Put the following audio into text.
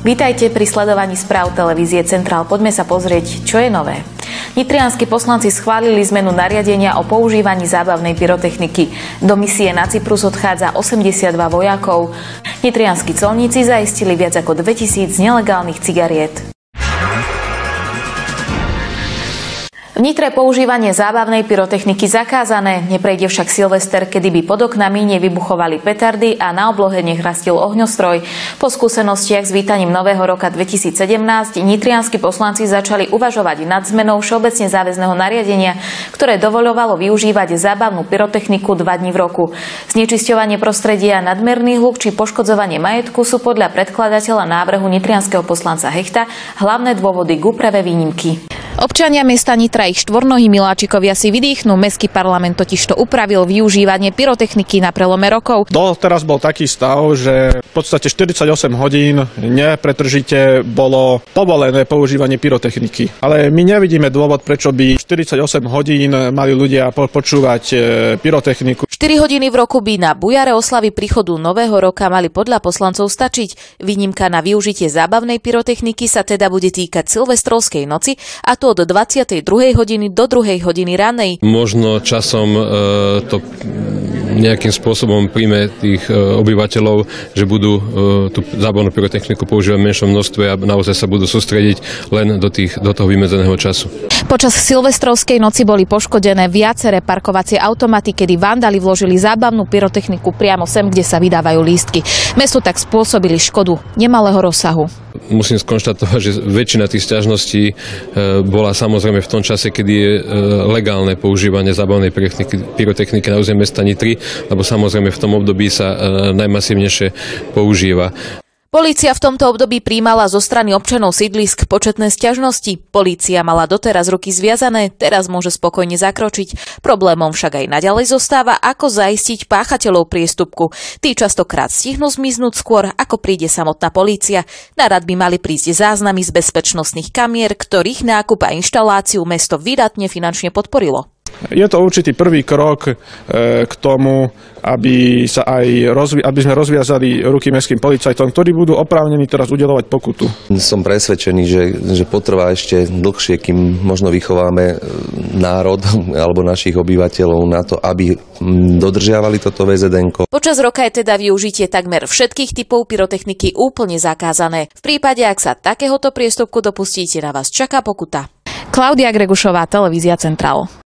Vítajte pri sledovaní správ televízie Centrál. Poďme sa pozrieť, čo je nové. Nitrianski poslanci schválili zmenu nariadenia o používaní zábavnej pyrotechniky. Do misie na Cyprus odchádza 82 vojakov. Nitrianski colníci zaistili viac ako 2000 nelegálnych cigariet. V Nitre používanie zábavnej pyrotechniky zakázané, neprejde však Silvester, kedy by pod oknami nevybuchovali petardy a na oblohe nech rastil ohňostroj. Po skúsenostiach s vítaním nového roka 2017 nitrianski poslanci začali uvažovať nad zmenou všeobecne záväzného nariadenia, ktoré dovoľovalo využívať zábavnú pyrotechniku 2 dni v roku. Znečisťovanie prostredia, nadmerný hluk či poškodzovanie majetku sú podľa predkladateľa návrhu nitrianskeho poslanca Hechta hlavné dôvody k úprave výnimky. Občania mesta Nitra ich štvornohí miláčikovia si vydýchnú. Mestský parlament totižto upravil využívanie pyrotechniky na prelome rokov. Doteraz bol taký stav, že v podstate 48 hodín nepretržite bolo povolené používanie pyrotechniky. Ale my nevidíme dôvod, prečo by 48 hodín mali ľudia počúvať pyrotechniku. 4 hodiny v roku by na bujare oslavy príchodu nového roka mali podľa poslancov stačiť. Výnimka na využitie zábavnej pyrotechniky sa teda bude týkať silvestrovskej noci, a to od 22. hodiny do 2. hodiny ranej. Možno časom to nejakým spôsobom príjme tých obyvateľov, že budú tú zábavnú pyrotechniku používať v menšom množstve a naozaj sa budú sústrediť len do toho vymedzeného času. Počas silvestrovskej noci boli poškodené viaceré parkovacie automaty, kedy vandali vložili zábavnú pyrotechniku priamo sem, kde sa vydávajú lístky. Mestu tak spôsobili škodu nemalého rozsahu. Musím skonštatovať, že väčšina tých sťažností bola samozrejme v tom čase, kedy je legálne používanie zábavnej pyrotechniky na území mesta Nitry, lebo samozrejme v tom období sa najmasívnejšie používa. Polícia v tomto období prijímala zo strany občanov sídlisk početné sťažnosti. Polícia mala doteraz ruky zviazané, teraz môže spokojne zakročiť. Problémom však aj naďalej zostáva, ako zaistiť páchateľov priestupku. Tí častokrát stihnú zmiznúť skôr, ako príde samotná polícia. Na rad by mali prísť záznamy z bezpečnostných kamier, ktorých nákup a inštaláciu mesto výdatne finančne podporilo. Je to určitý prvý krok k tomu, aby sme rozviazali ruky mestským policajtom, ktorí budú oprávnení teraz udeľovať pokutu. Som presvedčený, že potrvá ešte dlhšie, kým možno vychováme národ alebo našich obyvateľov na to, aby dodržiavali toto VZN-ko. Počas roka je teda využitie takmer všetkých typov pyrotechniky úplne zakázané. V prípade, ak sa takéhoto priestupku dopustíte, na vás čaká pokuta. Klaudia Gregušová, televízia Centrál.